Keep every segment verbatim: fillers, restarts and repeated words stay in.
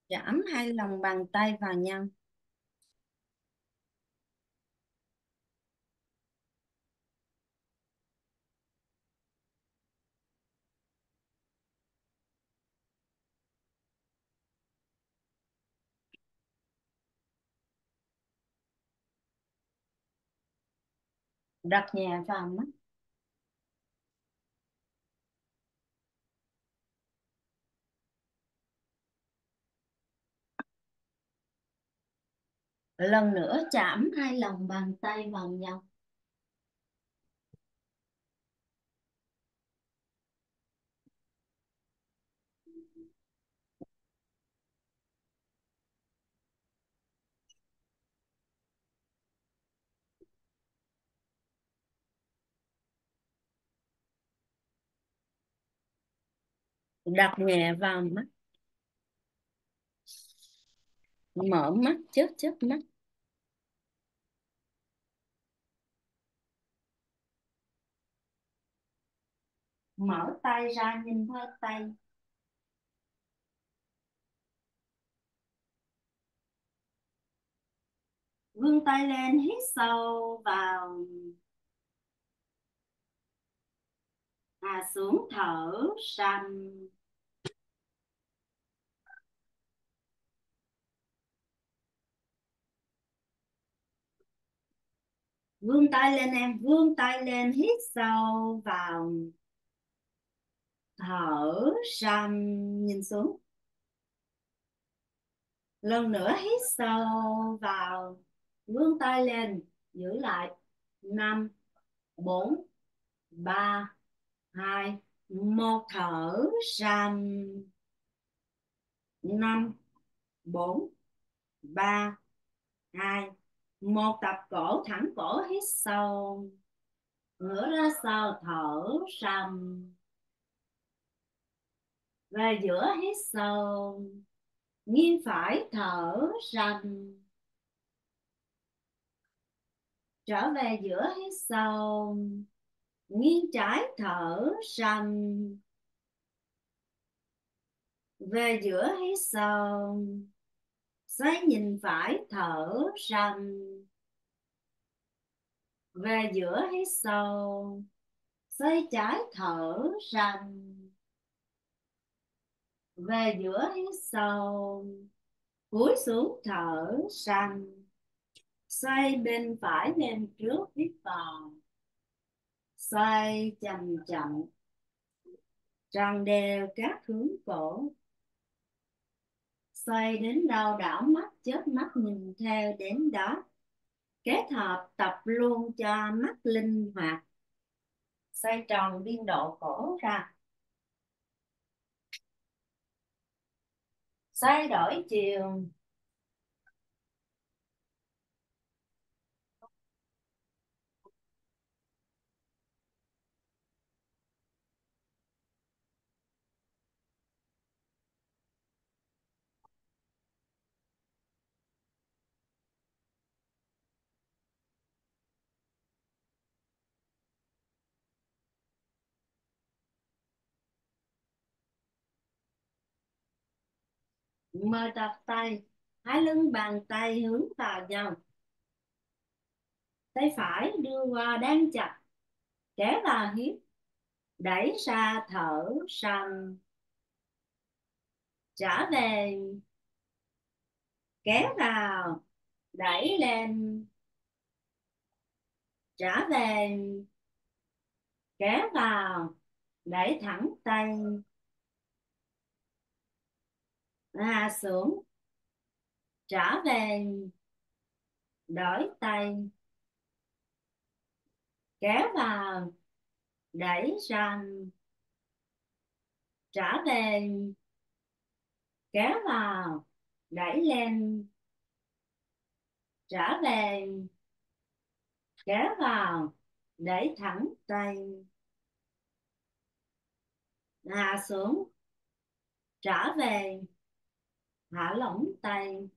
Chạm hai lòng bàn tay vào nhau. Đặt nhẹ vào mắt. Lần nữa chạm hai lòng bàn tay vào nhau. Đặt nhẹ vào mắt. Mở mắt, chớp chớp mắt. Mở tay ra nhìn hơi tay. Vươn tay lên, hít sâu vào. Hạ xuống, thở sanh. Vươn tay lên em, vươn tay lên, hít sâu vào. Thở sanh, nhìn xuống. Lần nữa hít sâu vào. Vươn tay lên, giữ lại. Năm, bốn, ba, hai, một, thở ra. Năm, bốn, ba, hai, một, tập cổ thẳng cổ, hít sâu. Ngửa ra sau, thở ra. Về giữa, hít sâu. Nghiêng phải, thở ra. Trở về giữa, hít sâu. Nghiêng trái, thở ra. Về giữa, hít sâu. Xoay nhìn phải, thở ra. Về giữa, hít sâu. Xoay trái, thở ra. Về giữa, hít sâu. Cúi xuống, thở ra. Xoay bên phải lên trước, hít vào. Xoay chậm chậm, tròn đều các hướng cổ. Xoay đến đâu đảo mắt, chớp mắt nhìn theo đến đó. Kết hợp tập luôn cho mắt linh hoạt. Xoay tròn biên độ cổ ra. Xoay đổi chiều. Mời đặt tay, hai lưng bàn tay hướng vào nhau. Tay phải đưa qua đan chặt, kéo vào hiếp, đẩy ra, thở ra. Trở về, kéo vào, đẩy lên. Trở về, kéo vào, đẩy thẳng tay. Hạ xuống. Trở về, đổi tay. Kéo vào, đẩy ra. Trở về, kéo vào, đẩy lên. Trở về, kéo vào, đẩy thẳng tay. Hạ xuống. Trở về, thả lỏng tay.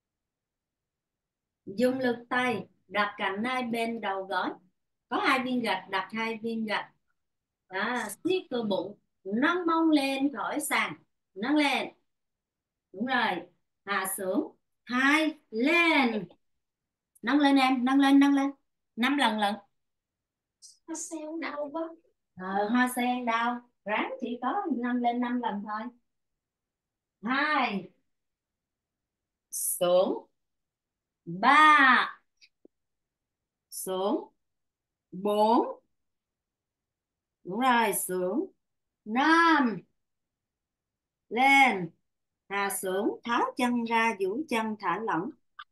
Dùng lực tay đặt cạnh hai bên đầu gối. Có hai viên gạch, đặt hai viên gạch. Đó, siết cơ bụng, nâng mông lên khỏi sàn, nâng lên. Đúng rồi. hạ xuống. Hai, lên. Nâng lên em, nâng lên, nâng lên. Năm lần lận. Hoa sen đau quá. Ờ, hoa sen đau, ráng chỉ có nâng lên năm lần thôi. Hai, xuống. Ba, xuống. Bốn, đúng rồi, xuống. Năm, lên. Hạ xuống, tháo chân ra, duỗi chân thả lỏng.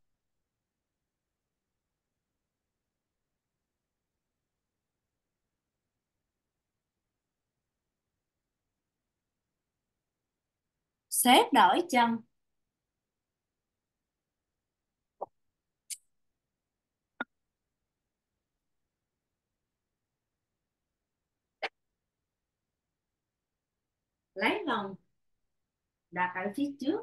Xếp đổi chân. Lấy vòng đặt ở phía trước.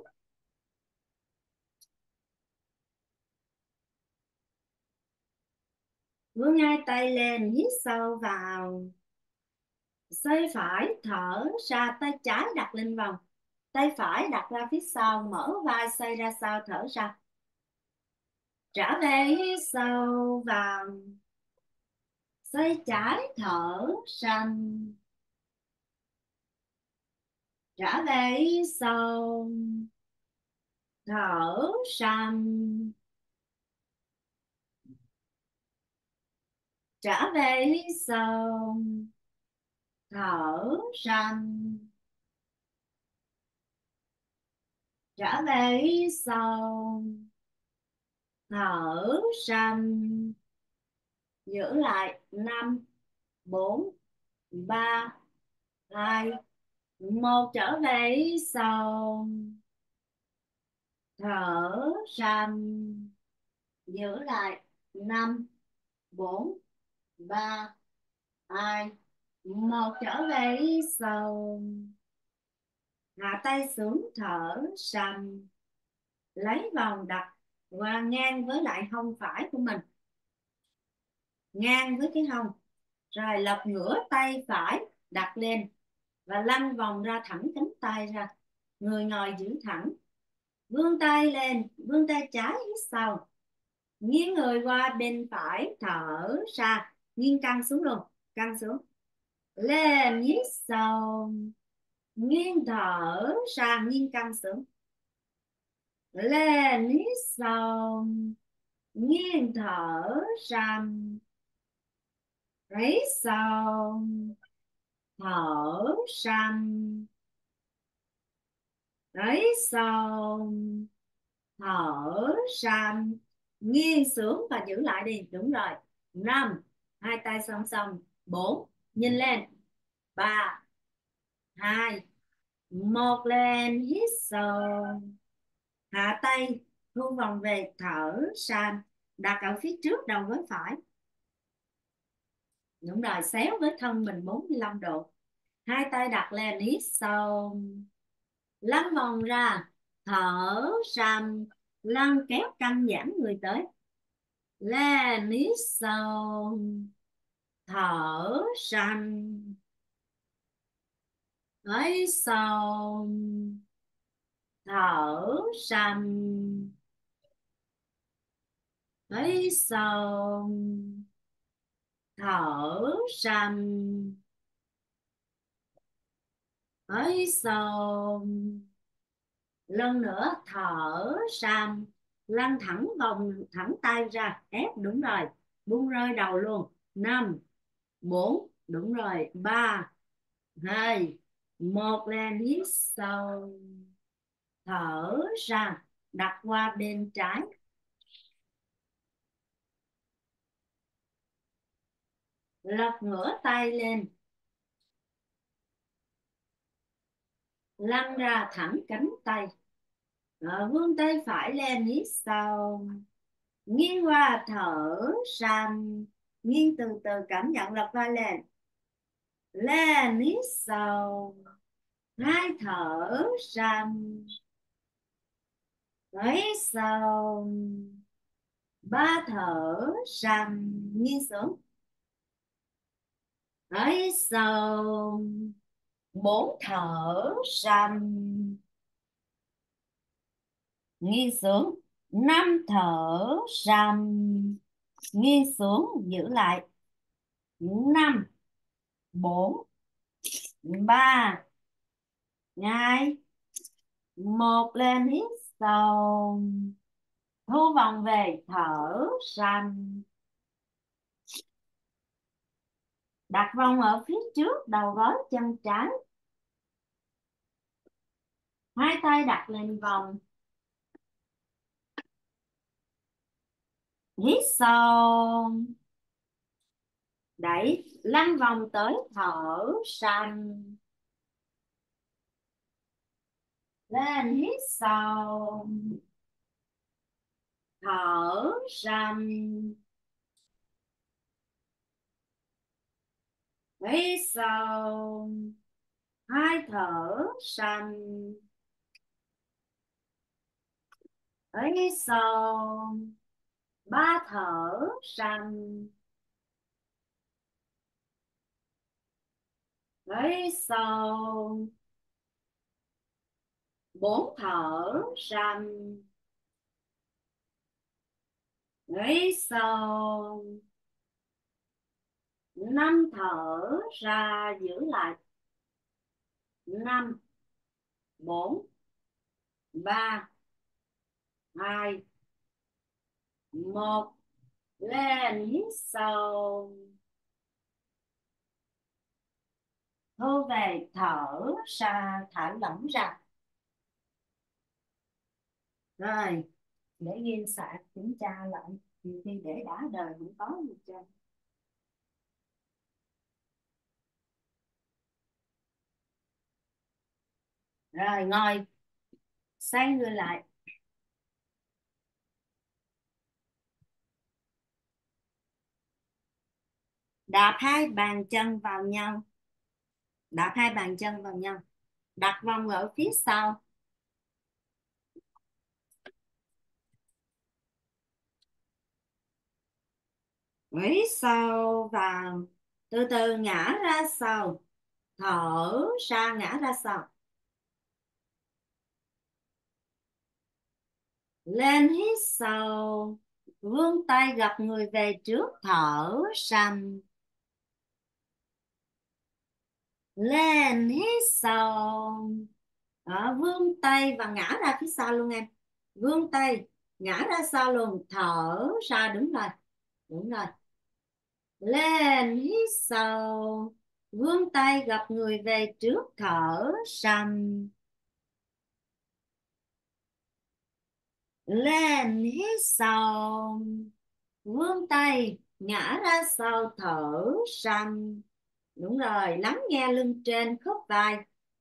Vươn hai tay lên, hít sâu vào. Xoay phải, thở ra, tay trái đặt lên vòng. Tay phải đặt ra phía sau, mở vai xoay ra sau, thở ra. Trở về, hít sâu vào. Xoay trái, thở ra. Trở về, hít sâu. Thở ra. Trở về, hít sâu. Thở ra. Trở về, hít sâu. Thở ra. Giữ lại. Năm, bốn, ba, hai, một. Trở về sau, thở ra. Giữ lại. Năm, bốn, ba, hai, một. Trở về sau, hạ tay xuống, thở ra. Lấy vòng đặt qua ngang với lại hông phải của mình, ngang với cái hông. Rồi lật ngửa tay phải đặt lên và lăn vòng ra, thẳng cánh tay ra. Người ngồi giữ thẳng. Vươn tay lên, vươn tay trái hít sâu. Nghiêng người qua bên phải, thở ra. Nghiêng căng xuống luôn, căng xuống. Lên, hít sâu. Nghiêng thở ra, nghiêng căng xuống. Lên, hít sâu. Nghiêng thở ra. Hít sâu. Thở ra. Hít sâu. Thở ra. Nghiêng xuống và giữ lại đi, đúng rồi. Năm, hai tay song song. Bốn, nhìn lên. Ba, hai, một. Lên, hít sâu. Hạ tay, thu vòng về, thở ra. Đặt ở phía trước đầu gối phải, đúng rồi, xéo với thân mình bốn mươi lăm độ. Hai tay đặt lên, hít sâu. Lăn vòng ra, thở ra. Lăn kéo căng giãn người tới. Lên, hít sâu. Thở ra. Hít sâu. Thở ra. Hít sâu. Thở ra. Hít sâu. Lần nữa, thở ra. Lăn thẳng vòng, thẳng tay ra, ép, đúng rồi. Buông rơi đầu luôn. Năm, bốn, đúng rồi. Ba, hai, một. Lên, hít sâu. Thở ra. Đặt qua bên trái. Lật ngửa tay lên. Lăn ra thẳng cánh tay. Rồi, vươn tay phải lên, hít sâu. Nghiêng qua, thở ra. Nghiêng từ từ, cảm nhận, lật vai lên. Lên, hít sâu. Hai, thở ra. Hít sâu. Ba, thở ra. Nghiêng xuống. Hít sâu. Bốn, thở ra. Nghiêng xuống. Năm thở sầm. Nghiêng xuống giữ lại. Năm, bốn, ba, hai, một, lên hít sâu. Thu vòng về thở sầm. Đặt vòng ở phía trước đầu gối chân trái. Hai tay đặt lên vòng. Hít sâu. Đẩy lăn vòng tới thở sanh. Lên hít sâu. Thở sanh. Hít sâu. Hai thở sanh. Hít sâu. Ba thở sanh. Hít sâu. Bốn thở sanh. Hít sâu. Năm thở ra giữ lại. Năm, bốn, ba, hai, một, lên hít sâu. Thu về thở ra, thả lỏng ra. Rồi để ghi sạc kiểm tra lại, nhiều khi để đã đời cũng có gì trơn. Rồi ngồi xoay người lại. Đạp hai bàn chân vào nhau. Đạp hai bàn chân vào nhau. Đặt vòng ở phía sau. Hít sâu vào. Từ từ ngã ra sau. Thở ra ngã ra sau. Lên hít sâu. Vươn tay gập người về trước. Thở sầm. Lên hít sâu. Đó, vươn tay và ngã ra phía sau luôn em. Vươn tay ngã ra sau luôn. Thở ra, đúng rồi. Đúng rồi. Lên hít sâu. Vươn tay gập người về trước. Thở sầm. Lên hít sâu. Vươn tay ngã ra sau. Thở sầm. Đúng rồi, lắng nghe lưng trên khớp vai.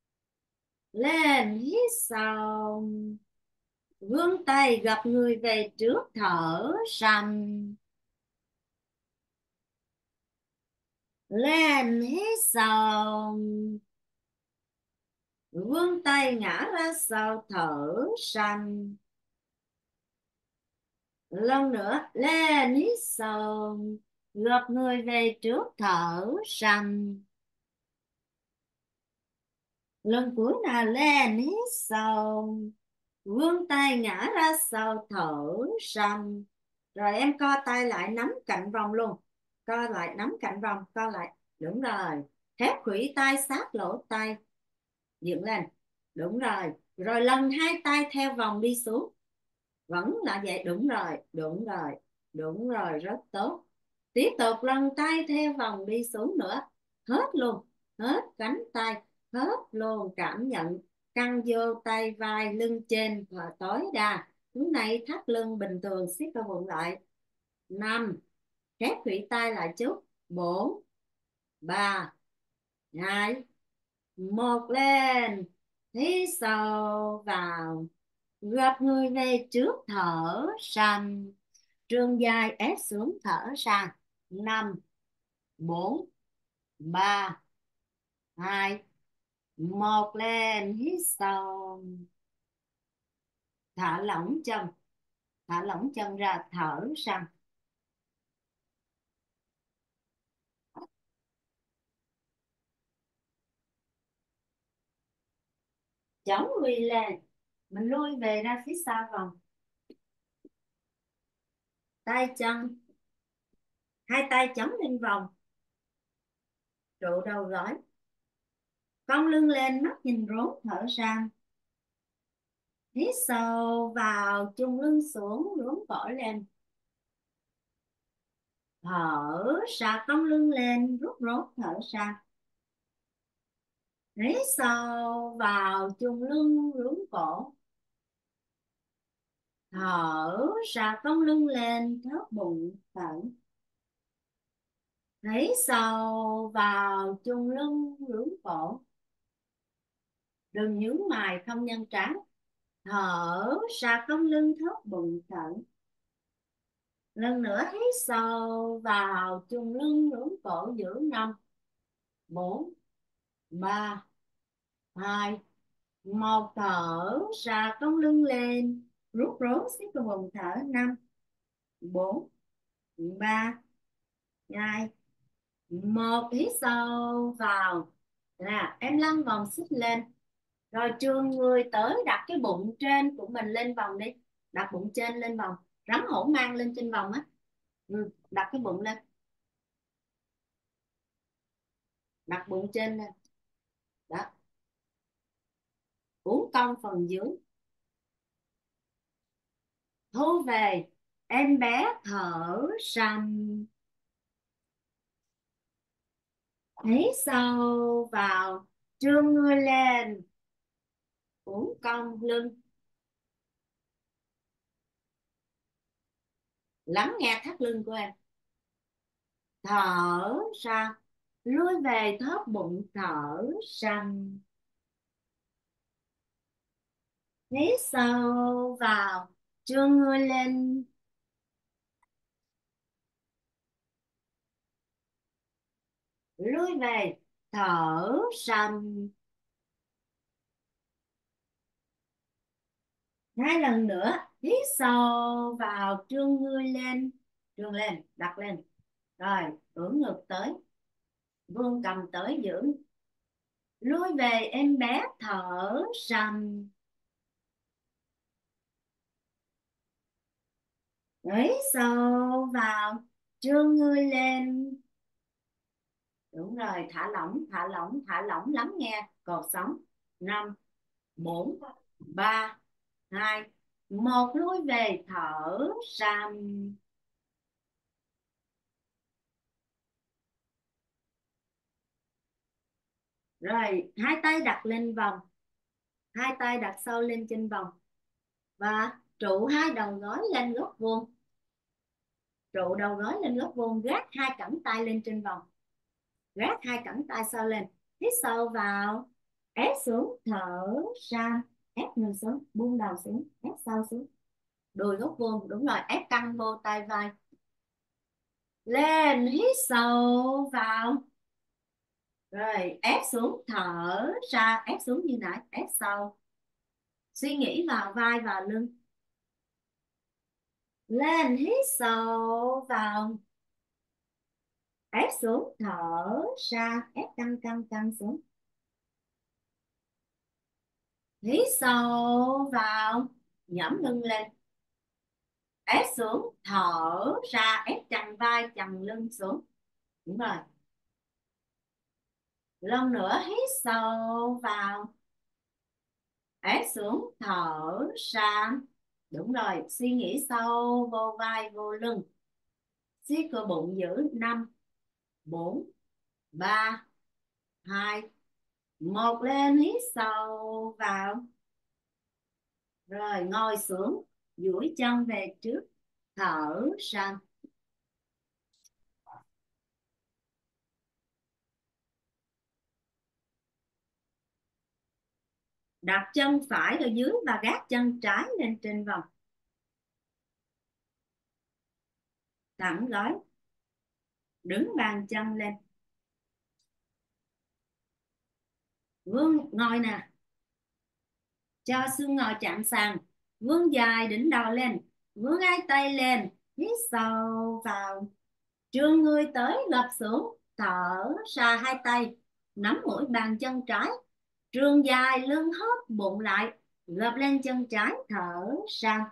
Lên hít sâu. Vươn tay gập người về trước. Thở sầm. Lên hít sâu. Vươn tay ngã ra sau. Thở sầm. Lần nữa. Lên hít sâu. Gập người về trước. Thở sầm. Lần cuối nào. Lên hít sâu. Vươn tay ngã ra sau. Thở sầm. Rồi em co tay lại nắm cạnh vòng luôn. Co lại nắm cạnh vòng. Co lại. Đúng rồi. Thép khuỷu tay sát lỗ tay. Dựng lên. Đúng rồi. Rồi lần hai tay theo vòng đi xuống. Vẫn là vậy. Đúng rồi. Đúng rồi. Đúng rồi. Rất tốt. Tiếp tục lần tay theo vòng đi xuống nữa. Hết luôn. Hết cánh tay. Hết luôn. Cảm nhận căng vô tay vai lưng trên và tối đa. Lúc này thắt lưng bình thường, siết cơ bụng lại. Năm, khép khuỷu tay lại chút. Bốn, ba, hai, một, lên. Hít sâu vào. Gập người về trước. Thở sầm. Trương vai ép xuống. Thở ra. Năm, bốn, ba, hai, một, lên. Hít sâu. Thả lỏng chân. Thả lỏng chân ra. Thở ra. Chống người lên. Mình lui về ra phía sau vòng. Tay chân, hai tay chống lên vòng, trụ đầu gối, cong lưng lên, mắt nhìn rốn, thở ra. Hít sâu vào, chùng lưng xuống, rốn cổ lên. Thở ra, cong lưng lên, rút rốt, thở ra. Hít sâu vào, chùng lưng, rốn cổ. Thở ra, cong lưng lên, thấp bụng, thở. Hít sâu vào, chùng lưng, rốn cổ. Đừng nhướng mày, không nhăn trán. Thở ra, cong lưng, thấp bụng, thở. Lần nữa hít sâu vào, chùng lưng, rốn cổ, giữ năm, bốn, ba, hai, một. Thở ra, cong lưng lên, rút rốn, xích vào bụng, thở. Năm, bốn, ba, hai, một. Hít sâu vào. Là em lăn vòng xích lên. Rồi trương người tới, đặt cái bụng trên của mình lên vòng đi. Đặt bụng trên lên vòng, rắn hổ mang lên trên vòng á. Ừ, đặt cái bụng lên, đặt bụng trên lên. Đó, uốn cong phần dưới. Thu về, em bé thở sầm. Hít sâu vào, trương người lên, uốn cong lưng. Lắng nghe thắt lưng của em. Thở ra, lui về, thấp bụng, thở sầm. Hít sâu vào, trương người lên, lui về, thở sầm. Hai lần nữa. Hít sâu vào, trương người lên, trương lên, đặt lên. Rồi ưỡn ngực tới, vươn cầm tới, giữ. Lui về, em bé thở sầm. Hít sâu vào, trương người lên. Đúng rồi, thả lỏng, thả lỏng, thả lỏng, lắng nghe cột sống. Năm, bốn, ba, hai, một. Lui về, thở sầm. Rồi hai tay đặt lên vòng, hai tay đặt sâu lên trên vòng. Và trụ hai đầu gối lên góc vuông. Trụ đầu gối lên góc vuông, gác hai cẳng tay lên trên vòng, gác hai cẳng tay sau lên. Hít sâu vào, ép xuống, thở ra. Ép người xuống, buông đầu xuống, ép sâu xuống. Đùi góc vuông, đúng rồi, ép căng vô tay vai. Lên, hít sâu vào. Rồi ép xuống, thở ra. Ép xuống như nãy, ép sâu. Suy nghĩ vào vai và lưng. Lên, hít sâu vào, ép xuống, thở ra. Ép căng căng căng xuống. Hít sâu vào, nhõm lưng lên, ép xuống, thở ra. Ép chằng vai chằng lưng xuống. Đúng rồi. Lần nữa, hít sâu vào, ép xuống, thở ra. Đúng rồi, suy nghĩ sâu vô vai vô lưng. Siết cơ bụng giữ. Năm, bốn, ba, hai, một. Lên, hít sâu vào. Rồi ngồi xuống, duỗi chân về trước, thở ra. Đặt chân phải ở dưới và gác chân trái lên trên vòng. Thẳng gối, đứng bàn chân lên. Vươn ngồi nè, cho xương ngồi chạm sàn. Vươn dài đỉnh đầu lên, vươn hai tay lên. Hít sâu vào, trương người tới, gập xuống, thở ra. Hai tay nắm mũi bàn chân trái, trương dài lưng, hóp bụng lại. gập lên chân trái, thở ra,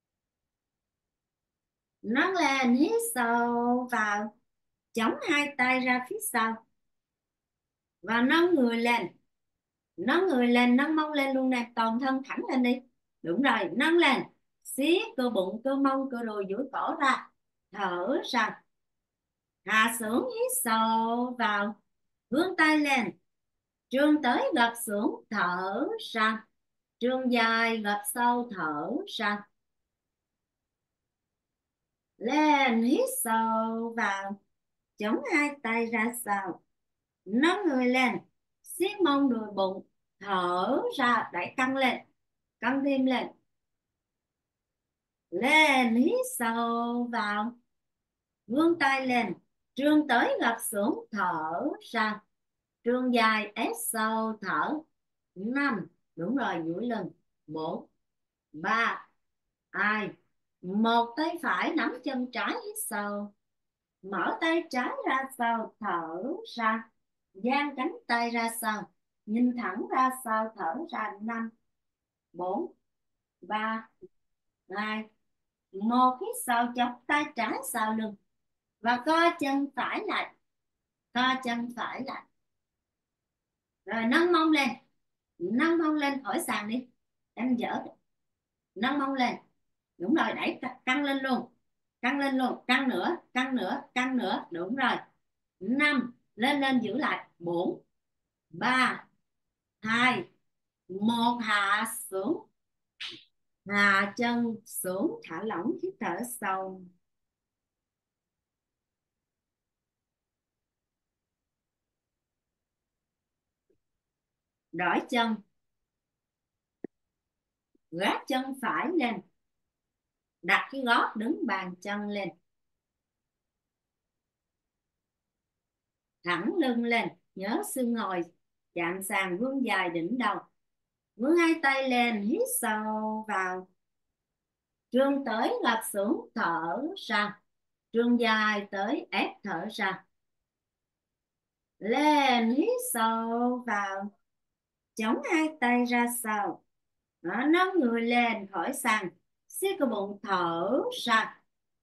nâng lên, hít sâu vào, chống hai tay ra phía sau và nâng người lên, nâng người lên, nâng mông lên luôn nè, toàn thân thẳng lên đi. Đúng rồi, nâng lên, siết cơ bụng, cơ mông, cơ đùi, duỗi cổ ra, thở ra, hạ xuống, hít sâu vào, vươn tay lên, trương tới gập xuống, thở ra, trương dài gập sâu, thở ra, lên, hít sâu vào, chống hai tay ra sau, nâng người lên, siết mông đùi bụng, thở ra, đẩy căng lên, căng thêm lên, lên, hít sâu vào, vươn tay lên, trương tới gập xuống, thở ra, trương dài ép sâu, thở. Năm, đúng rồi, duỗi lưng. Bốn, ba, hai, một. Tay phải nắm chân trái, hít sâu, mở tay trái ra sau, thở ra, dang cánh tay ra sau, nhìn thẳng ra sau, thở ra. Năm, bốn, ba, hai, một. Hít sâu, chọc tay trái sau lưng và co chân phải lại, co chân phải lại, rồi nâng mông lên, nâng mông lên khỏi sàn đi, em dở, nâng mông lên, đúng rồi, đẩy căng lên luôn, căng lên luôn, căng nữa, căng nữa, căng nữa, đúng rồi. Năm, lên lên, giữ lại. Bốn, ba, hai, một. Hạ xuống, hạ chân xuống, thả lỏng, hít thở sâu, đổi chân, gác chân phải lên, đặt cái gót đứng bàn chân lên, thẳng lưng lên, nhớ xương ngồi chạm sàn, vươn dài đỉnh đầu, vươn hai tay lên, hít sâu vào, trương tới gập xuống, thở ra, trương dài tới ép, thở ra, lên, hít sâu vào, chống hai tay ra sau. Đó, nâng người lên khỏi sàn, siết cơ bụng, thở ra,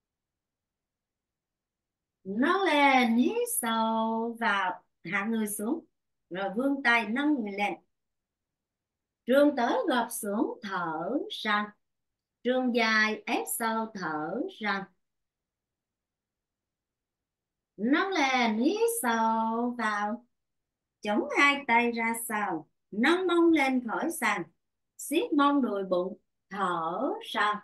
nâng lên, hít sâu vào, hạ người xuống, rồi vươn tay nâng người lên, trương tới gập xuống, thở ra, trương dài ép sâu, thở ra, nâng lên, hít sâu vào, chống hai tay ra sau, nâng mông lên khỏi sàn, siết mông đùi bụng, thở ra,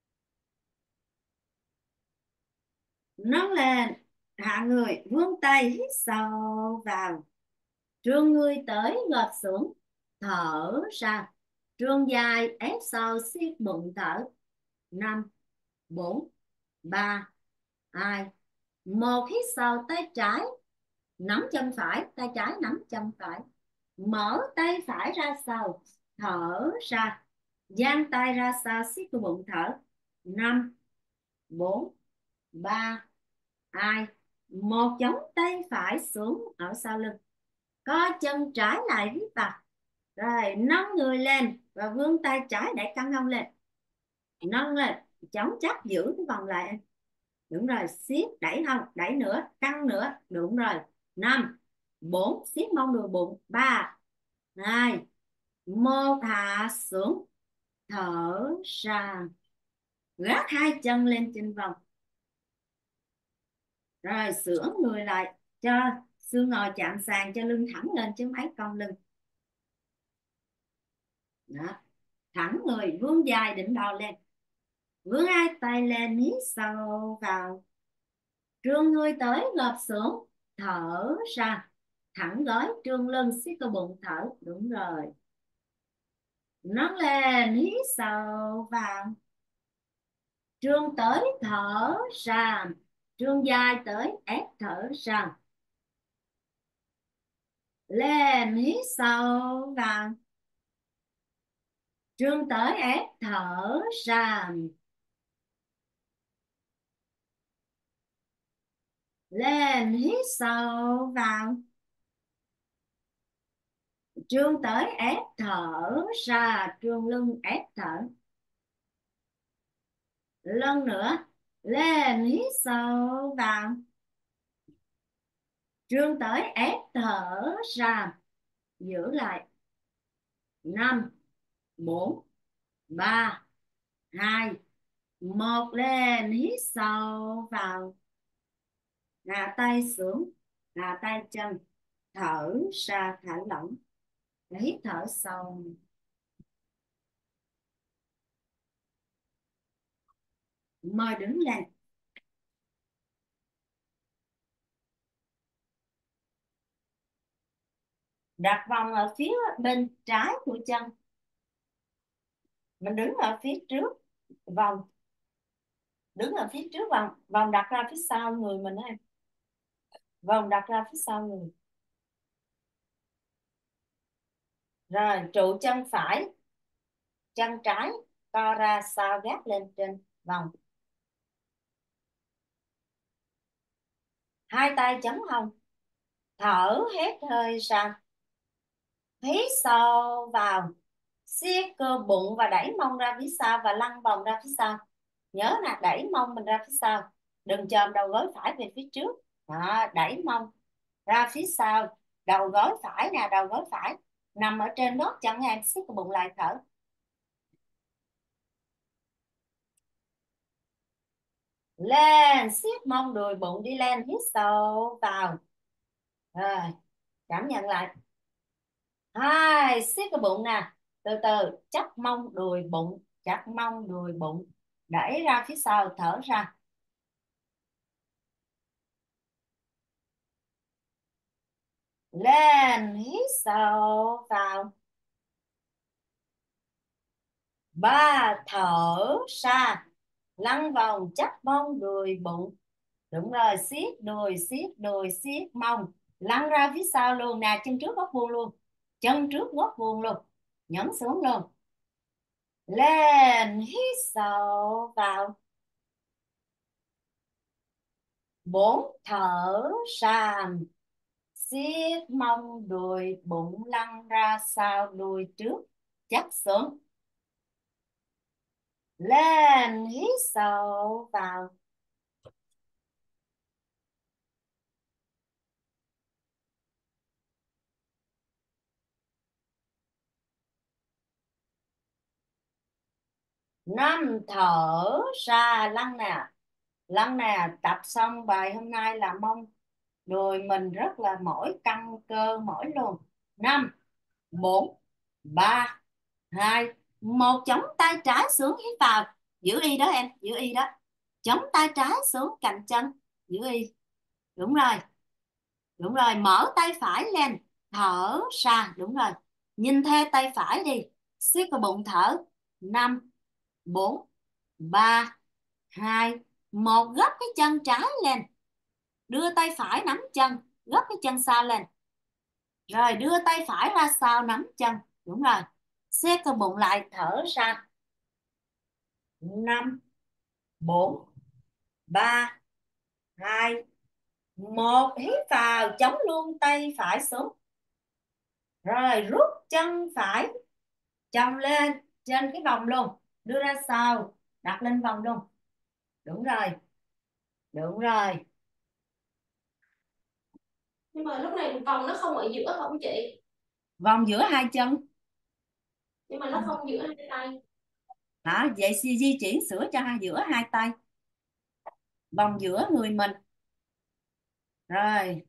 nâng lên, hạ người, vươn tay, hít sâu vào, trương người tới gập xuống, thở ra, trương dài ép sau, siết bụng, thở. Năm, bốn, ba, hai, một. Hít sâu, tay trái nắm chân phải, tay trái nắm chân phải, mở tay phải ra sau, thở ra, dang tay ra sau, siết cái bụng, thở. Năm, bốn, ba, hai, một. Chống tay phải xuống ở sau lưng, co chân trái lại viết vào, rồi nâng người lên và vươn tay trái để căng hông lên, nâng lên, chống chắc, giữ cái vòng lại. Đúng rồi, siết, đẩy hông, đẩy nữa, căng nữa, đúng rồi. Năm, bốn, siết mông đùi bụng. Ba, hai, một. Hạ xuống, thở ra, gác hai chân lên trên vòng, rồi sửa người lại cho xương ngồi chạm sàn, cho lưng thẳng lên chứ mấy cong lưng. Đó, thẳng người, vươn dài đỉnh đầu lên, vươn hai tay lên, hít sâu vào, trương người tới gập xuống, thở ra, thẳng gối, trương lưng, siết cơ bụng, thở. Đúng rồi, nâng lên, hít sâu vào, trương tới, thở ra, trương dài tới ép, thở ra, lên, hít sâu vào, trương tới ép, thở ra, lên, hít sâu vào, Trương tới ép thở ra, trương lưng ép thở. Lần nữa, lên hít sâu vào. Trương tới ép thở ra, giữ lại. Năm, bốn, ba, hai, một, lên hít sâu vào. Hạ tay xuống, hạ tay chân, thở ra, thả lỏng. Hít thở sâu. Mời đứng lên. Đặt vòng ở phía bên trái của chân. Mình đứng ở phía trước vòng, đứng ở phía trước vòng, vòng đặt ra phía sau người mình em. Vòng đặt ra phía sau người. Rồi trụ chân phải, chân trái co ra sau gác lên trên vòng. Hai tay chống hông, thở hết hơi ra. Hít sâu vào, siết cơ bụng và đẩy mông ra phía sau và lăn vòng ra phía sau. Nhớ là đẩy mông mình ra phía sau, đừng chồm đầu gối phải về phía trước. Đó, đẩy mông ra phía sau, đầu gối phải nè, đầu gối phải nằm ở trên gót chân em, siết cơ bụng lại thở. Lên, siết mông đùi bụng đi lên, hít sâu vào. Rồi, cảm nhận lại. Hai, siết cái bụng nè, từ từ chắc mông đùi bụng, chắc mông đùi bụng, đẩy ra phía sau, thở ra. Lên, hít sâu vào. Ba, thở ra, lăn vòng chắc mông đùi bụng. Đúng rồi, siết đùi, siết đùi, siết mông, lăn ra phía sau luôn nè, chân trước góc vuông luôn, chân trước góc vuông luôn, nhấn xuống luôn. Lên, hít sâu vào. Bốn, thở ra, siết mông đùi bụng, lăn ra sau đùi trước, chắc xuống. Lên, hít sâu vào. Năm, thở ra, lăn nè, lăn nè. Tập xong bài hôm nay là mông đùi mình rất là mỏi, căng cơ mỏi luôn. Năm, bốn, ba, hai, một, chống tay trái xuống, hít vào, giữ y đó em, giữ y đó, chống tay trái xuống cạnh chân, giữ y. Đúng rồi, đúng rồi, mở tay phải lên, thở ra. Đúng rồi, nhìn theo tay phải đi, siết vào bụng thở. Năm, bốn, ba, hai, một, gấp cái chân trái lên, đưa tay phải nắm chân, gấp cái chân sau lên, rồi đưa tay phải ra sau nắm chân. Đúng rồi, siết cái bụng lại, thở ra. Năm, bốn, ba, hai, một, hít vào, chống luôn tay phải xuống, rồi rút chân phải chồng lên trên cái vòng luôn, đưa ra sau, đặt lên vòng luôn. Đúng rồi, đúng rồi. Nhưng mà lúc này vòng nó không ở giữa không chị? Vòng giữa hai chân. Nhưng mà nó không giữa hai tay. Hả? Vậy di di chuyển sửa cho hai giữa hai tay, vòng giữa người mình. Rồi,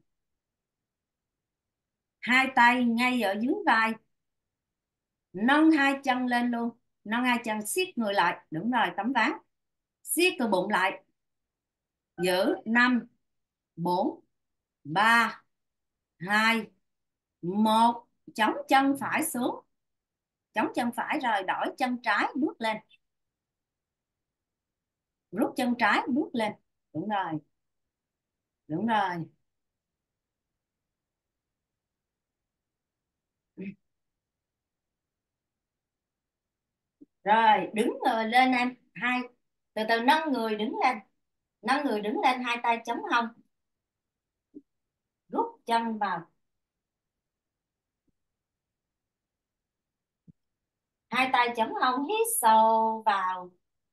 hai tay ngay ở dưới vai, nâng hai chân lên luôn, nâng hai chân, siết người lại. Đúng rồi, tấm ván, siết cơ bụng lại, giữ. Năm, bốn, ba, hai, một, chống chân phải xuống, chống chân phải rồi đổi chân trái bước lên, rút chân trái bước lên. Đúng rồi, đúng rồi. Rồi đứng người lên em, hai, từ từ nâng người đứng lên, nâng người đứng lên, hai tay chống hông, rút chân vào. Hai tay chống hông, hít sâu vào.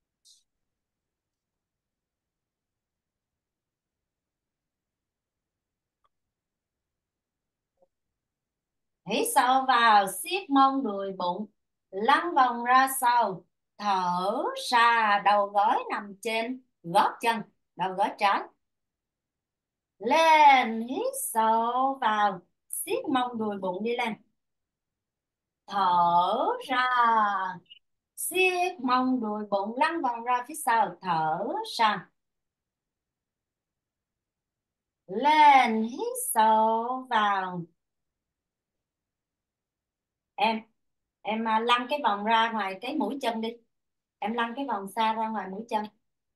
Hít sâu vào, siết mông đùi bụng, lăn vòng ra sau, thở ra, đầu gối nằm trên gót chân, đầu gối trái. Lên, hít sâu vào, siết mông đùi bụng đi lên. Thở ra, siết mông đùi bụng, lăn vòng ra phía sau, thở ra. Lên, hít sâu vào. Em, em à, lăn cái vòng ra ngoài cái mũi chân đi. Em lăn cái vòng xa ra ngoài mũi chân.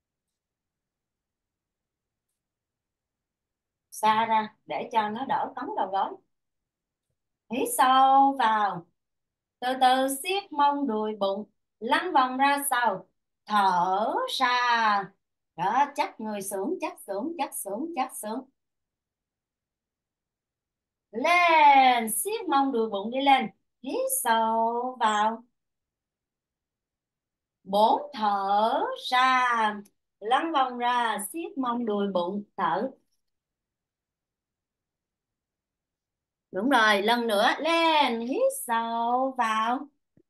Xa ra để cho nó đỡ cống đầu gối. Hít sâu vào, từ từ siết mông đùi bụng, lăn vòng ra sau, thở ra. Đó, chắc người xuống, chắc xuống, chắc xuống, chắc xuống. Lên, siết mông đùi bụng đi lên. Hít sâu vào. Bốn, thở ra, lăn vòng ra, siết mông đùi bụng, thở. Đúng rồi, lần nữa. Lên, hít sâu vào,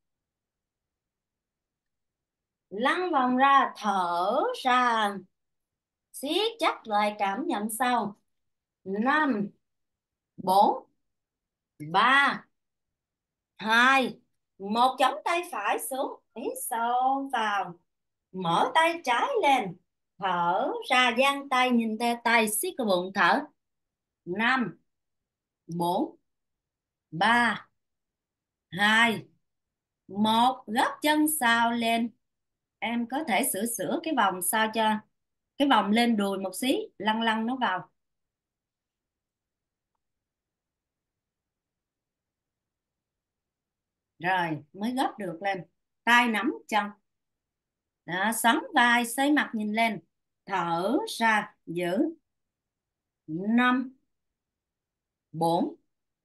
lăn vòng ra, thở ra, siết chắc lại, cảm nhận sau. Năm, bốn, ba, hai, một. Chống tay phải xuống, hít sâu vào, mở tay trái lên, thở ra, dang tay nhìn theo tay, siết cái bụng, thở. Năm, bốn, ba, hai, một. Gấp chân sau lên. Em có thể sửa sửa cái vòng sao cho cái vòng lên đùi một xí, lăn lăn nó vào. Rồi mới gấp được lên. Tay nắm chân. Đó, xoắn vai, xoay mặt nhìn lên, thở ra, giữ. Năm, bốn,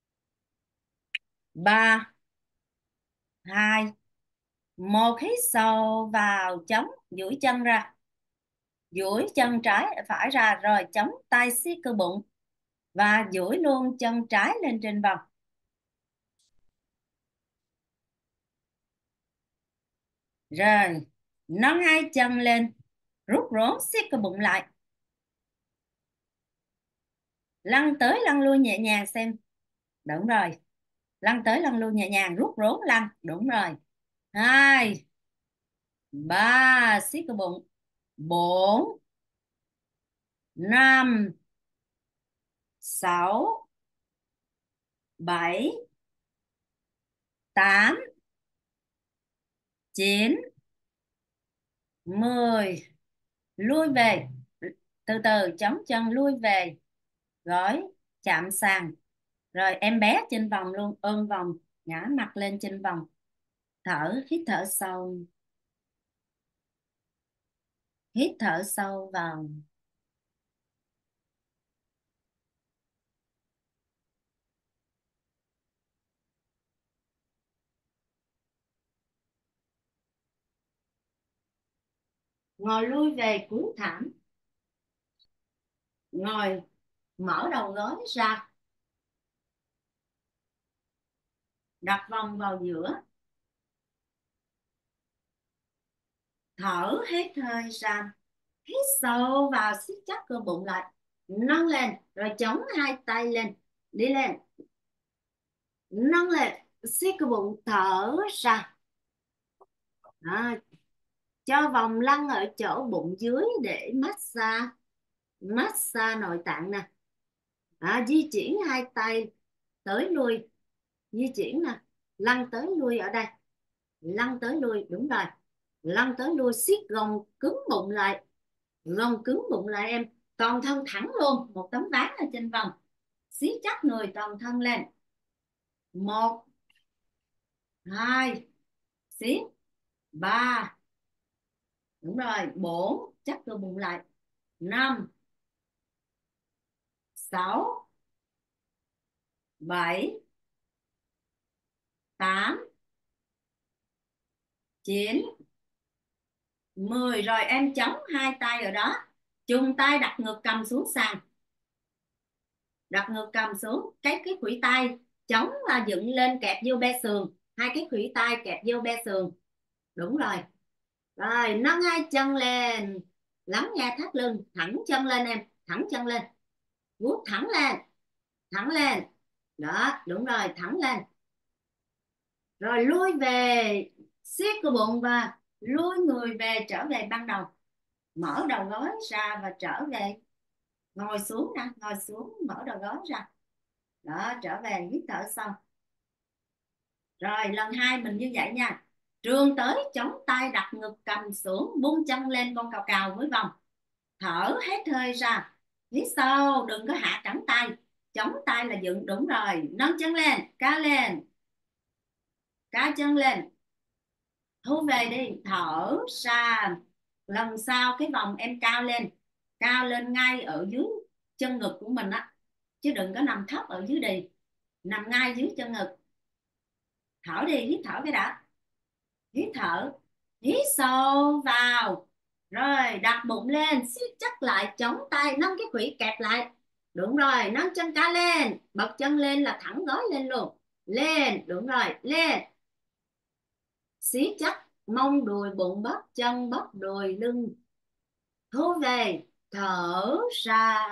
ba, hai, một. Hít sâu vào, chống duỗi chân ra, duỗi chân trái phải ra, rồi chống tay siết cơ bụng và duỗi luôn chân trái lên trên vòng. Rồi nâng hai chân lên, rút rốn, siết cơ bụng lại, lăn tới lăn lui nhẹ nhàng xem. Đúng rồi, lăn tới lăn lui nhẹ nhàng, rút rốn lăn. Đúng rồi. Hai, ba, siết cơ bụng. Bốn, năm, sáu, bảy, tám, chín, mười. Lui về, từ từ chống chân lui về, gối chạm sàn. Rồi em bé trên vòng luôn, ôm vòng, ngã mặt lên trên vòng, thở. Hít thở sâu, hít thở sâu vào. Ngồi lui về cúi thẳng, ngồi mở đầu gối ra, đặt vòng vào giữa, thở hết hơi ra. Hít sâu vào, siết chắc cơ bụng lại, nâng lên, rồi chống hai tay lên, đi lên, nâng lên, siết cơ bụng, thở ra. Đó, cho vòng lăn ở chỗ bụng dưới để massage, massage nội tạng nè. Đó, di chuyển hai tay tới lui, di chuyển nè, lăn tới lui ở đây, lăn tới lui. Đúng rồi, lăn tới lui, siết gồng cứng bụng lại, gồng cứng bụng lại em, toàn thân thẳng luôn, một tấm ván ở trên vòng, siết chắc người toàn thân lên. Một, hai, siết. Ba, đúng rồi. Bốn, chắc cơ bụng lại. Năm, sáu, bảy, tám, chín, mười. Rồi em chống hai tay ở đó, chung tay đặt ngực cầm xuống sàn, đặt ngực cầm xuống, cái cái khuỷu tay chống là dựng lên kẹp vô be sườn, hai cái khuỷu tay kẹp vô be sườn. Đúng rồi. Rồi nâng hai chân lên, lắng nghe thắt lưng, thẳng chân lên em, thẳng chân lên, vuốt thẳng lên, thẳng lên. Đó, đúng rồi, thẳng lên. Rồi lui về, siết cơ bụng và lui người về, trở về ban đầu. Mở đầu gối ra và trở về. Ngồi xuống nè, ngồi xuống, mở đầu gối ra. Đó, trở về, hít thở xong. Rồi lần hai mình như vậy nha. Trương tới, chống tay đặt ngực cầm xuống, bung chân lên con cào cào với vòng. Thở hết hơi ra, hít sâu, đừng có hạ cẳng tay, chống tay là dựng. Đúng rồi, nâng chân lên, cao lên, cao chân lên, thu về đi, thở ra. Lần sau cái vòng em cao lên, cao lên ngay ở dưới chân ngực của mình á, chứ đừng có nằm thấp ở dưới đì, nằm ngay dưới chân ngực. Thở đi, hít thở cái đã, hít thở, hít sâu vào. Rồi đặt bụng lên, siết chắc lại, chống tay, nâng cái khuỷu kẹp lại. Đúng rồi, nâng chân cá lên, bật chân lên là thẳng gối lên luôn. Lên, đúng rồi, lên. Siết chắc mông đùi bụng, bắp chân bắp đùi lưng. Thu về, thở ra.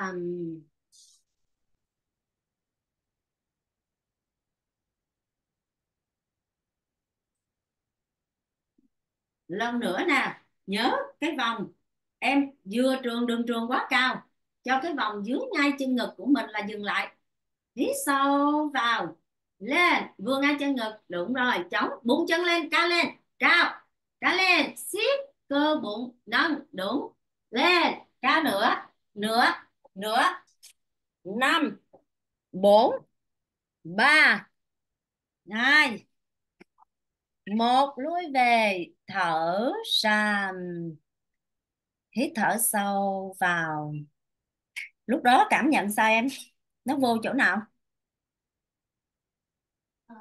Lần nữa nè, nhớ cái vòng em vừa trường, đường trường quá cao, cho cái vòng dưới ngay chân ngực của mình là dừng lại. Hít sâu vào, lên, vừa ngay chân ngực. Đúng rồi, chống bụng chân lên, cao lên, cao, cao lên, siết cơ bụng, nâng, đúng, lên, cao nữa, nữa, nữa. Năm, bốn, ba, hai, một. Lui về, thở ra, hít thở sâu vào. Lúc đó cảm nhận sao em, nó vô chỗ nào? Ờ,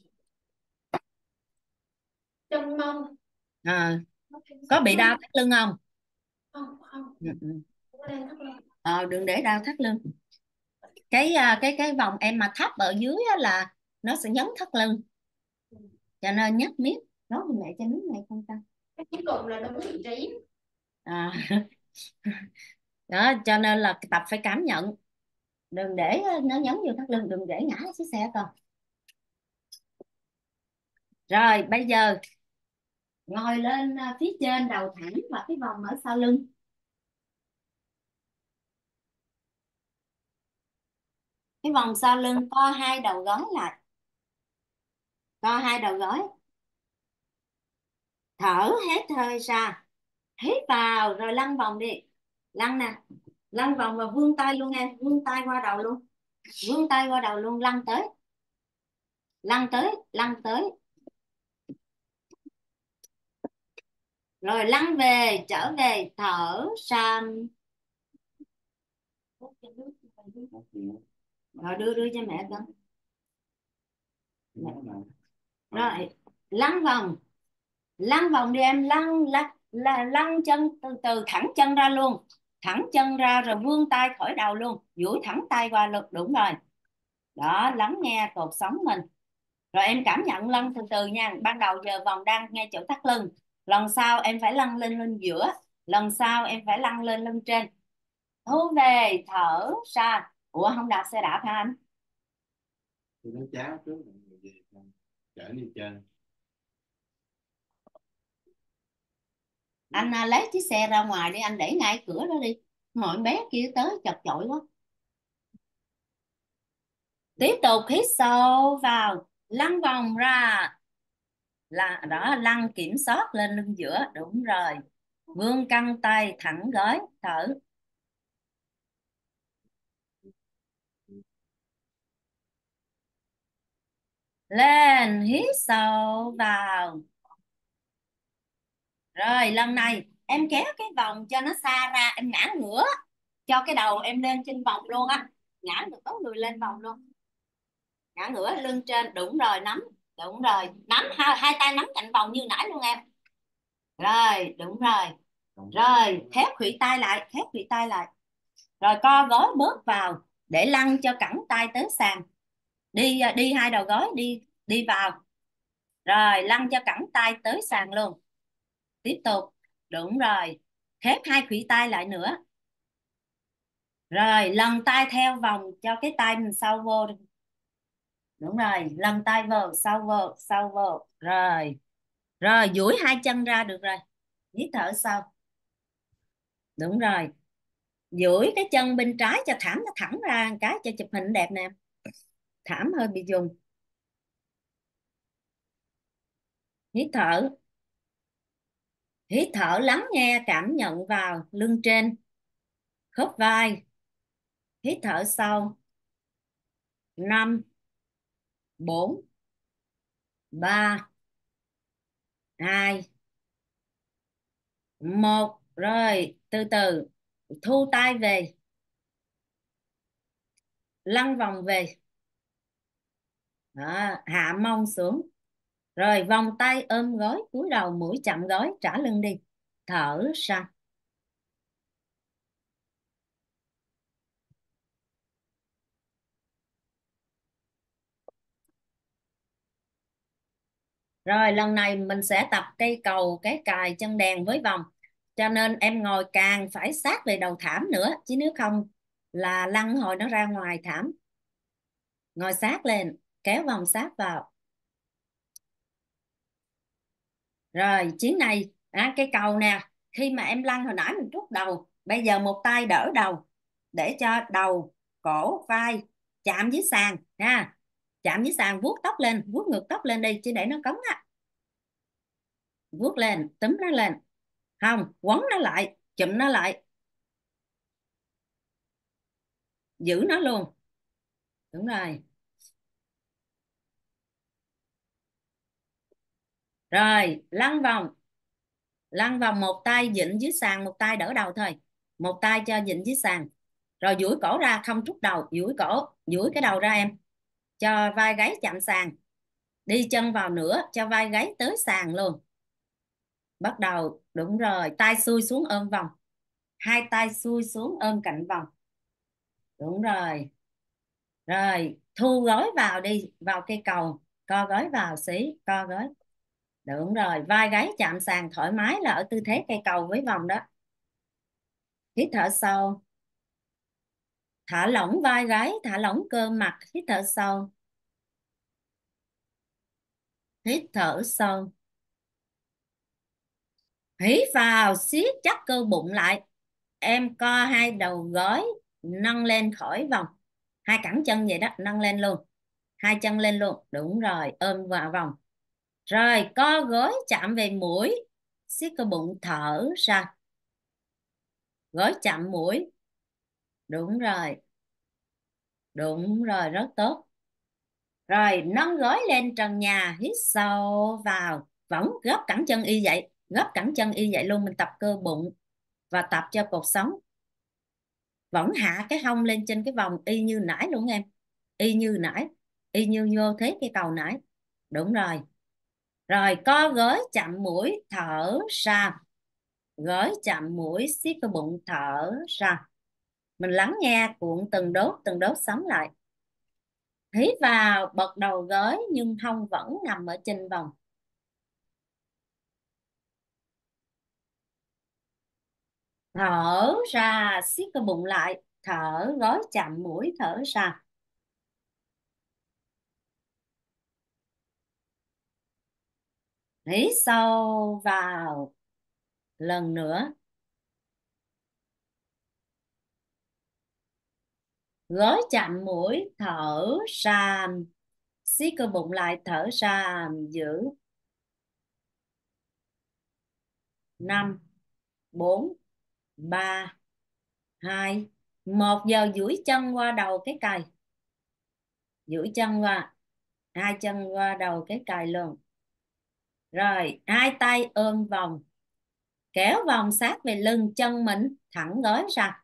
Trong mông. À, có bị đau thắt lưng không? Không, không, Ừ, ừ. không có đang thắt lưng. Ờ, đừng để đau thắt lưng. Cái à, cái cái vòng em mà thấp ở dưới á là nó sẽ nhấn thắt lưng, cho nên nhắc miết. Nói với mẹ cho nước này không ta. Cái cuối cùng là đúng vị trí. À, đó cho nên là tập phải cảm nhận, đừng để nó nhấn vô thắt lưng, đừng để ngã xuống xe con. Rồi bây giờ ngồi lên à, phía trên, đầu thẳng và cái vòng ở sau lưng. Cái vòng sau lưng, co hai đầu gối lại, co hai đầu gối, thở hết hơi ra, hít vào rồi lăn vòng đi, lăn nè, lăn vòng và vươn tay luôn em, vươn tay qua đầu luôn, vươn tay qua đầu luôn, lăn tới, lăn tới, lăn tới. Rồi lăn về, trở về, thở ra. Rồi đưa đưa cho mẹ con. Rồi lăn vòng, lăn vòng đi em, lăn lăn là lăn chân từ từ, thẳng chân ra luôn, thẳng chân ra rồi vươn tay khỏi đầu luôn, duỗi thẳng tay qua luôn. Đúng rồi. Đó, lắng nghe cột sống mình. Rồi em cảm nhận lăn từ từ nha, ban đầu giờ vòng đang ngay chỗ thắt lưng, lần sau em phải lăn lên lên giữa, lần sau em phải lăn lên lưng trên. Thu về, thở ra. Ủa không đạp xe đạp hả anh? Tôi nói cháo trước mọi người về không chở đi chơi. Anh à, lấy chiếc xe ra ngoài đi, anh để ngay cửa đó đi, mọi bé kia tới chật chội quá. Tiếp tục hít sâu vào, lăn vòng ra, là đó, lăn kiểm soát lên lưng giữa. Đúng rồi, vươn căng tay, thẳng gối, thở. Lên, hít sâu vào. Rồi lần này em kéo cái vòng cho nó xa ra, em ngã ngửa, cho cái đầu em lên trên vòng luôn á, ngã được có người lên vòng luôn, ngã ngửa lưng trên. Đúng rồi, nắm, đúng rồi, nắm hai, hai tay nắm cạnh vòng như nãy luôn em. Rồi, đúng rồi. Rồi, thép khuỷu tay lại, thép khuỷu tay lại. Rồi co gối bớt vào để lăn cho cẳng tay tới sàn. Đi đi hai đầu gối đi đi vào. Rồi, lăn cho cẳng tay tới sàn luôn. Tiếp tục. Đúng rồi. Thép hai khuỷu tay lại nữa. Rồi, lần tay theo vòng cho cái tay mình sâu vô. Đúng rồi, lần tay vô, sâu vô, sâu vô. Rồi. Rồi, duỗi hai chân ra được rồi. Hít thở sâu. Đúng rồi. Duỗi cái chân bên trái cho thẳng nó thẳng ra một cái cho chụp hình đẹp nè. Thảm hơi bị dùng. Hít thở. Hít thở lắng nghe cảm nhận vào lưng trên, khớp vai. Hít thở sâu. Năm, bốn, ba, hai, một. Rồi, từ từ thu tay về. Lăn vòng về. Đó, hạ mông xuống. Rồi vòng tay ôm gối, cúi đầu mũi chậm gối, trả lưng đi. Thở ra. Rồi lần này mình sẽ tập cây cầu, cái cài, chân đèn với vòng. Cho nên em ngồi càng phải sát về đầu thảm nữa. Chứ nếu không là lăn hồi nó ra ngoài thảm. Ngồi sát lên, kéo vòng sát vào. Rồi chuyến này, à, cây cầu nè. Khi mà em lăn hồi nãy mình trút đầu. Bây giờ một tay đỡ đầu. Để cho đầu, cổ, vai chạm với sàn nha. Chạm với sàn, vuốt tóc lên, vuốt ngược tóc lên đi chứ để nó cống á. Vuốt lên, túm nó lên. Không, quấn nó lại, chụm nó lại. Giữ nó luôn. Đúng rồi. Rồi, lăn vòng. Lăn vòng, một tay vịn dưới sàn, một tay đỡ đầu thôi. Một tay cho vịn dưới sàn. Rồi duỗi cổ ra, không trút đầu, duỗi cổ, duỗi cái đầu ra em. Cho vai gáy chạm sàn. Đi chân vào nữa, cho vai gáy tới sàn luôn. Bắt đầu, đúng rồi, tay xuôi xuống ôm vòng. Hai tay xuôi xuống ôm cạnh vòng. Đúng rồi. Rồi, thu gối vào đi, vào cây cầu. Co gối vào xí, co gối. Đúng rồi, vai gáy chạm sàn thoải mái là ở tư thế cây cầu với vòng đó. Hít thở sâu. Thả lỏng vai gáy, thả lỏng cơ mặt. Hít thở sâu. Hít thở sâu. Hít vào, siết chắc cơ bụng lại. Em co hai đầu gối, nâng lên khỏi vòng. Hai cẳng chân vậy đó, nâng lên luôn. Hai chân lên luôn, đúng rồi, ôm vào vòng. Rồi, co gối chạm về mũi. Siết cơ bụng, thở ra. Gối chạm mũi. Đúng rồi. Đúng rồi, rất tốt. Rồi, nâng gối lên trần nhà, hít sâu vào. Vẫn gấp cẳng chân y vậy. Gấp cẳng chân y vậy luôn, mình tập cơ bụng. Và tập cho cột sống. Vẫn hạ cái hông lên trên cái vòng y như nãy luôn em. Y như nãy. Y như vô thế cái cầu nãy. Đúng rồi. Rồi, co gối chạm mũi, thở ra. Gối chạm mũi, siết cái bụng, thở ra. Mình lắng nghe cuộn từng đốt, từng đốt sống lại. Hít vào, bật đầu gối nhưng hông vẫn nằm ở trên vòng. Thở ra, siết cái bụng lại, thở, gối chạm mũi, thở ra. Hít sâu vào. Lần nữa. Gối chạm mũi, thở ra. Siết cơ bụng lại, thở ra, giữ. Năm, bốn, ba, hai, một. Giờ duỗi chân qua đầu cái cài. Duỗi chân qua. Hai chân qua đầu cái cài luôn. Rồi, hai tay ôm vòng. Kéo vòng sát về lưng, chân mình thẳng gối ra.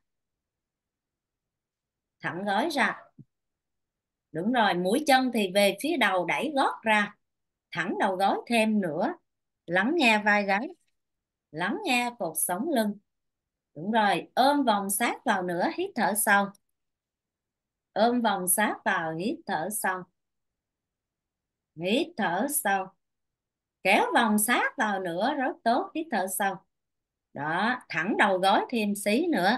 Thẳng gối ra. Đúng rồi, mũi chân thì về phía đầu, đẩy gót ra. Thẳng đầu gối thêm nữa. Lắng nghe vai gáy. Lắng nghe cột sống lưng. Đúng rồi, ôm vòng sát vào nữa, hít thở sâu. Ôm vòng sát vào, hít thở sâu. Hít thở sâu. Kéo vòng sát vào nữa, rất tốt, hít thở sâu. Đó, thẳng đầu gối thêm xí nữa.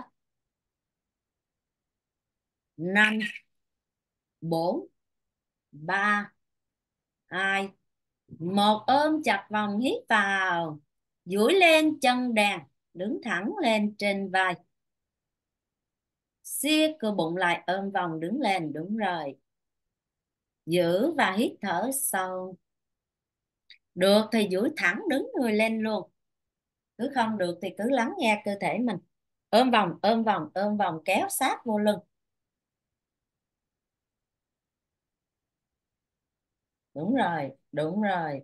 Năm, bốn, ba, hai, một. Ôm chặt vòng, hít vào. Duỗi lên chân đàn, đứng thẳng lên trên vai. Siết cơ bụng lại, ôm vòng đứng lên. Đúng rồi. Giữ và hít thở sâu. Được thì duỗi thẳng đứng người lên luôn. Cứ không được thì cứ lắng nghe cơ thể mình. Ôm vòng, ôm vòng, ôm vòng, kéo sát vô lưng. Đúng rồi, đúng rồi.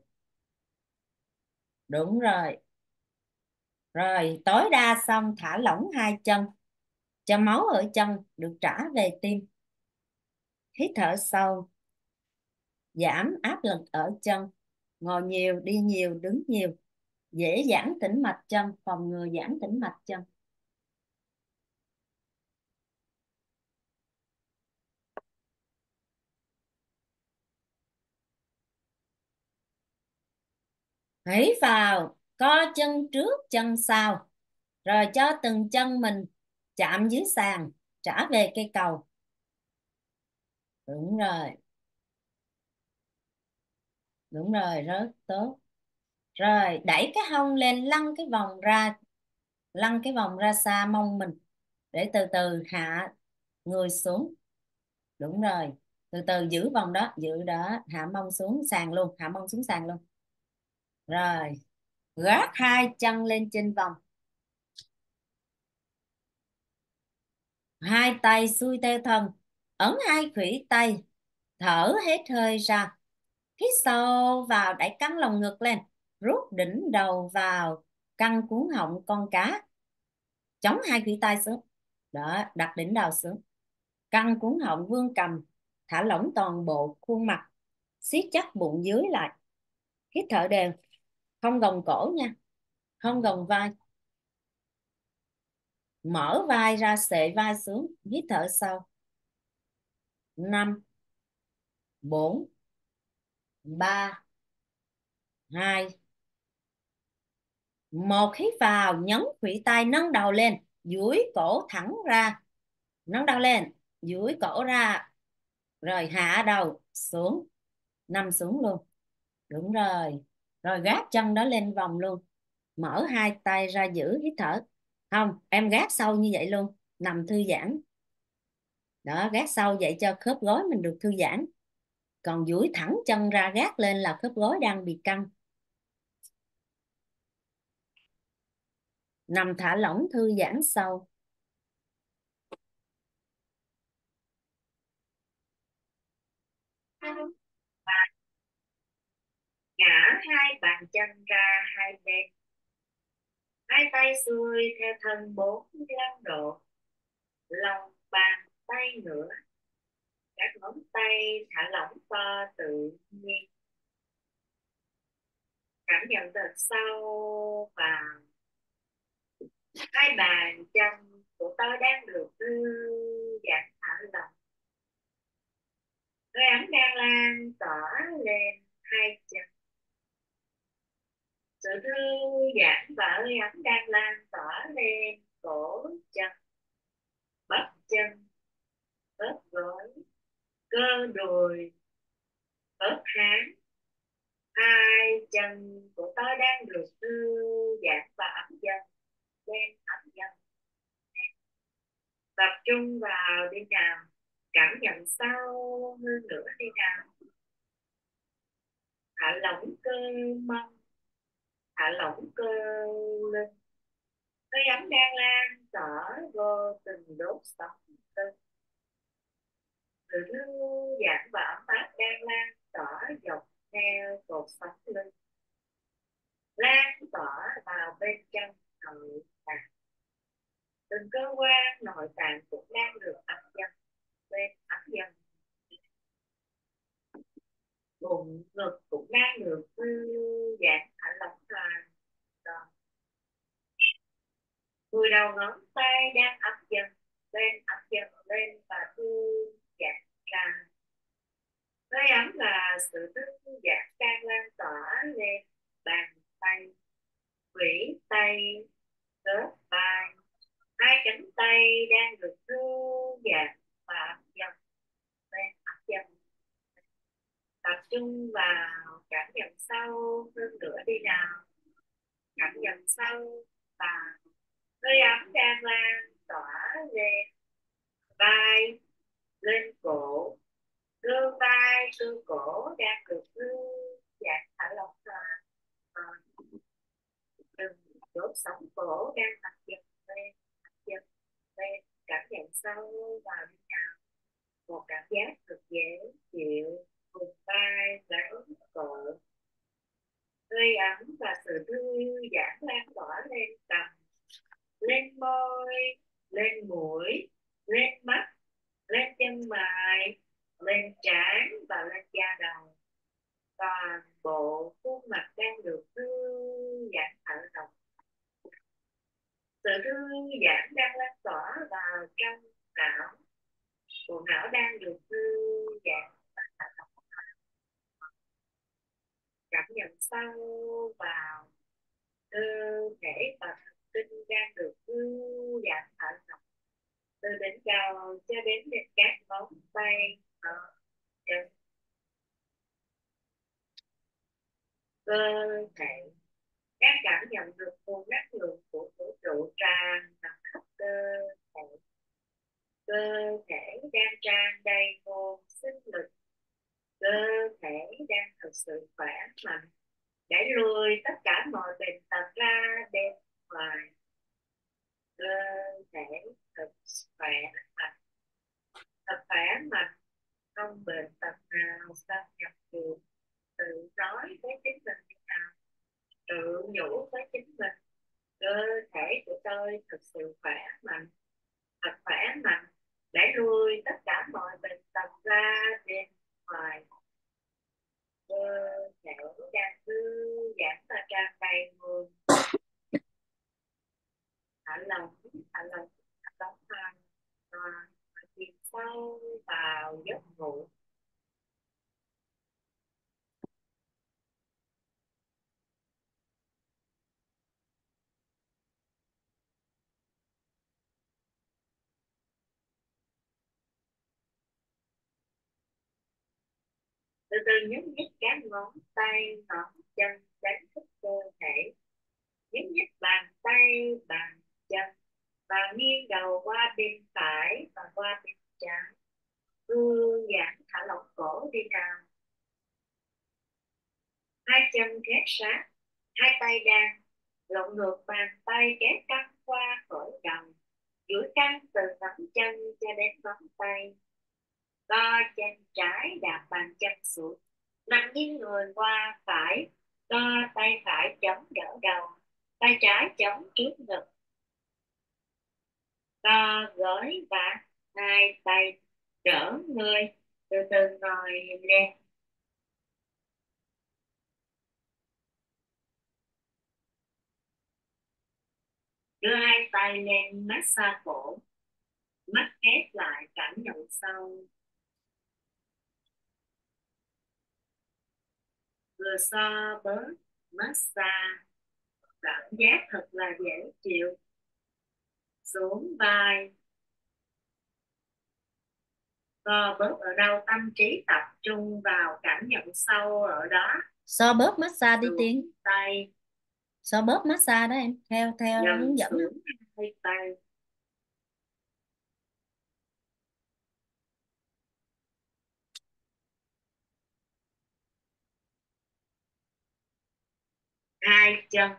Đúng rồi. Rồi, tối đa xong thả lỏng hai chân. Cho máu ở chân được trả về tim. Hít thở sâu. Giảm áp lực ở chân. Ngồi nhiều, đi nhiều, đứng nhiều. Dễ giãn tĩnh mạch chân, phòng ngừa giãn tĩnh mạch chân. Hít vào, co chân trước, chân sau. Rồi cho từng chân mình chạm dưới sàn, trả về cây cầu. Đúng rồi. Đúng rồi, rất tốt. Rồi, đẩy cái hông lên, lăn cái vòng ra, lăn cái vòng ra xa mông mình. Để từ từ hạ người xuống. Đúng rồi. Từ từ giữ vòng đó, giữ đó, hạ mông xuống sàn luôn, hạ mông xuống sàn luôn. Rồi, gác hai chân lên trên vòng. Hai tay xuôi theo thân, ấn hai khuỷu tay, thở hết hơi ra. Hít sâu vào, đẩy căng lồng ngực lên, rút đỉnh đầu vào, căng cuốn họng con cá. Chống hai khuỷu tay xuống. Đó, đặt đỉnh đầu xuống. Căng cuốn họng, vươn cằm, thả lỏng toàn bộ khuôn mặt, siết chắc bụng dưới lại. Hít thở đều, không gồng cổ nha, không gồng vai. Mở vai ra, xệ vai xuống, hít thở sâu. Năm, bốn, ba, hai, một. Hít vào, nhấn khuỷu tay, nâng đầu lên, duỗi cổ thẳng ra. Nâng đầu lên, duỗi cổ ra. Rồi hạ đầu xuống, nằm xuống luôn. Đúng rồi. Rồi gác chân đó lên vòng luôn. Mở hai tay ra, giữ hít thở. Không, em gác sâu như vậy luôn, nằm thư giãn. Đó, gác sâu vậy cho khớp gối mình được thư giãn. Còn duỗi thẳng chân ra gác lên là khớp gối đang bị căng. Nằm thả lỏng thư giãn sâu. Ngã hai bàn chân ra hai bên. Hai tay xuôi theo thân bốn mươi lăm độ. Lòng bàn tay nữa. Các ngón tay thả lỏng to tự nhiên. Cảm nhận thật sâu và hai bàn chân của tôi đang được thư giãn thả lỏng. Hơi ấm đang lan tỏa lên hai chân. Sự thư giãn và hơi ấm đang lan tỏa lên cổ chân, bắp chân, khớp gối, cơ đùi, khớp háng. Hai chân của tôi đang được thư giãn và ấm dần lên, ấm dần. Tập trung vào đi nào, cảm nhận sâu hơn nữa đi nào. Thả lỏng cơ mông, thả lỏng cơ lưng. Hơi ấm đang lan tỏa vô từng đốt sống cơ. Sự thư giãn và ấm áp đang lan tỏa dọc theo cột sống lưng, lan tỏa vào bên trong nội tạng. Từng cơ quan nội tạng cũng đang được ấm dần lên, ấm dần. Bụng ngực cũng đang được thư giãn thả lỏng ra. Rồi. mười đầu ngón tay đang ập dần lên, ập dần lên và thư giãn ra. Hơi ấm là sự thư giãn đang lan tỏa lên bàn tay, quỷ tay, khớp vai. Hai cánh tay đang được thư giãn và ập dần lên, ập dần. Tập trung vào cảm nhận sâu hơn nữa đi nào. Cảm nhận sâu và hơi ấm đang lan tỏa lên vai, lên cổ, cơ vai, cơ cổ đang được thư giãn thả lỏng ra. Từng đốt sống cổ đang tập dần lên, tập dần lên. Cảm nhận sâu vào đi nào. Một cảm giác thật dễ chịu vùng vai và ống cổ. Hơi ấm và sự thư giãn lan tỏa lên cằm, lên môi, lên mũi, lên mắt, lên chân mày, lên trán và lên da đầu. Toàn bộ khuôn mặt đang được thư giãn thở rộng. Sự thư giãn đang lan tỏa vào trong não. Bộ não đang được thư giãn và thở rộng. Cảm nhận sâu vào cơ thể và thần kinh đang được thư giãn thở rộng. Từ đỉnh đầu cho đến các ngón tay, chân, cơ thể. Các cảm nhận được nguồn năng lượng của vũ trụ tràn ngập khắp cơ thể. Cơ thể đang tràn đầy nguồn sinh lực. Cơ thể đang thực sự khỏe mạnh, đẩy lùi tất cả mọi bệnh tật ra bên ngoài. Cơ thể thực khỏe mạnh, thật khỏe mạnh, không bệnh tật nào xâm nhập được. Tự nói với chính mình như nào, tự nhủ với chính mình: cơ thể của tôi thực sự khỏe mạnh, thật khỏe mạnh, đẩy lùi tất cả mọi bệnh tật ra bên ngoài. Cơ thể đang thư giãn và tràn đầy nguồn. Thả lỏng, thả lỏng, thả lỏng hoàn toàn và chìm sâu vào giấc ngủ. Từ từ nhấn nhích các ngón tay, ngón chân đánh thức cơ thể. Nhấn nhích bàn tay, bàn chân và nghiêng đầu qua bên phải và qua bên trái. Thư giãn thả lỏng cổ đi nào. Hai chân khép sát, hai tay đang lộn ngược bàn tay kéo căng qua khỏi đầu, duỗi căng từ ngón chân cho đến ngón tay. Co chân trái đạp bàn chân xuống, nằm nghiêng người qua phải. Co tay phải chống đỡ đầu, tay trái chống trước ngực. Co gối và hai tay đỡ người, từ từ ngồi lên. Đưa hai tay lên massage cổ, mắt khép lại, cảm nhận sâu. Vừa so bớt massage, cảm giác thật là dễ chịu. Xuống vai, co bớt ở đâu, tâm trí tập trung vào cảm nhận sâu ở đó. So bóp massage đi Xuống Tiên. tay, So bóp massage đó em, theo theo dần hướng dẫn đó. xuống hai tay. Hai chân,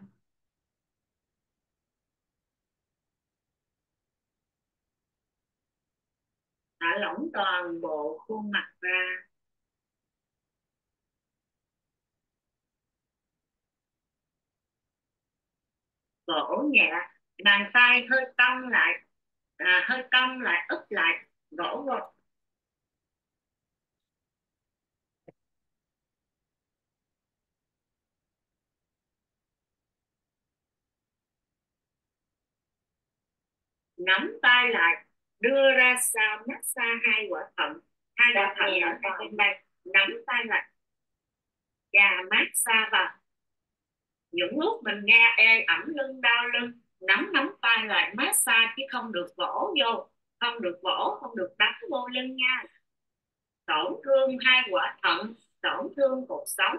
thả lỏng toàn bộ khuôn mặt ra. Cổ nhẹ, bàn tay hơi cong lại, à, hơi cong lại, úp lại, gỗ vô. nắm tay lại, đưa ra sau massage hai quả thận. Hai quả thận ở hai bên đây, nắm tay lại và massage vào. Những lúc mình nghe ê ẩm lưng đau lưng, nắm nắm tay lại massage chứ không được vỗ vô, không được vỗ, không được đánh vô lưng nha. Tổn thương hai quả thận, tổn thương cuộc sống.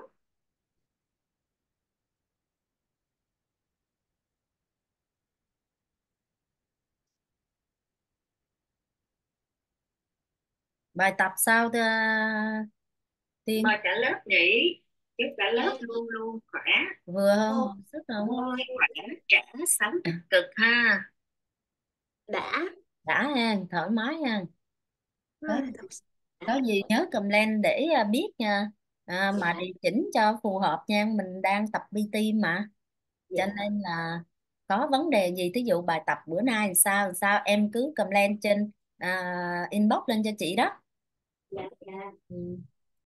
Bài tập sao thưa Tiên? Mời cả lớp nghỉ, chúc cả lớp luôn luôn khỏe, Vừa Cô không? Sức không? vui khỏe, trẻ sống tích cực ha. đã. Đã ha, thoải mái ha. Có, Ai, có gì nhớ comment để à, biết nha. À, mà Dạ. điều chỉnh cho phù hợp nha. Mình đang tập pê tê mà. Cho Dạ. nên là có vấn đề gì, thí dụ bài tập bữa nay làm sao làm sao em cứ comment trên à, inbox lên cho chị đó. Dạ. Dạ. Ừ.